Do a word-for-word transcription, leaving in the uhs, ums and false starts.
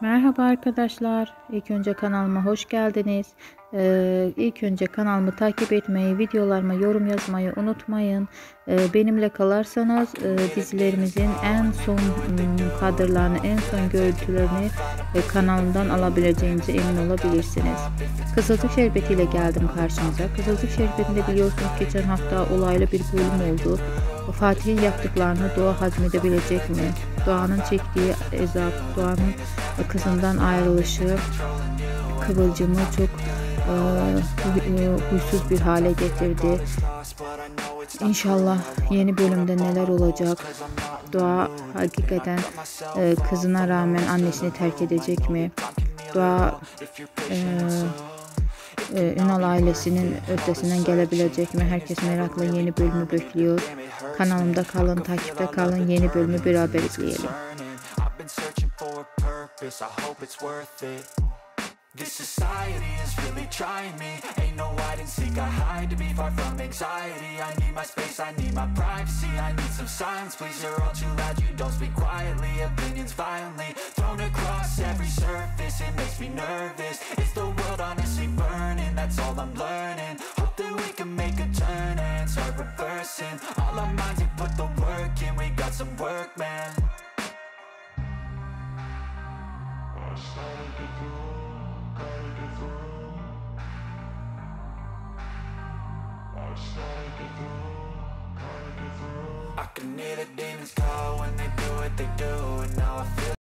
Merhaba arkadaşlar. İlk önce kanalıma hoş geldiniz. Ee, ilk önce kanalımı takip etmeyi, videolarıma yorum yazmayı unutmayın. Ee, benimle kalarsanız e, dizilerimizin en son ım, kadrlarını, en son görüntülerini e, kanalımdan alabileceğinize emin olabilirsiniz. Kızılcık Şerbeti ile geldim karşınıza. Kızılcık Şerbeti'nde biliyorsunuz geçen hafta olaylı bir bölüm oldu. Fatih'in yaptıklarını Doğa hazmedebilecek mi? Doğan'ın çektiği ezap, Doğan'ın kızından ayrılışı Kıvılcım'ı çok e, huysuz bir hale getirdi. İnşallah yeni bölümde neler olacak? Doğa hakikaten e, kızına rağmen annesini terk edecek mi? Doğa e, e, Ünal ailesinin ötesinden gelebilecek mi? Herkes merakla yeni bölümü bekliyor. Kanalımda kalın, takipte kalın. Yeni bölümü beraber izleyelim. This society is really trying me. Ain't no hide and seek, I hide to be far from anxiety. I need my space, I need my privacy. I need some silence, please, you're all too loud. You don't speak quietly, opinions violently thrown across every surface. It makes me nervous. Is the world honestly burning? That's all I'm learning. Hope that we can make a turn and start reversing all our minds and put the work in. We got some work, man. I started to do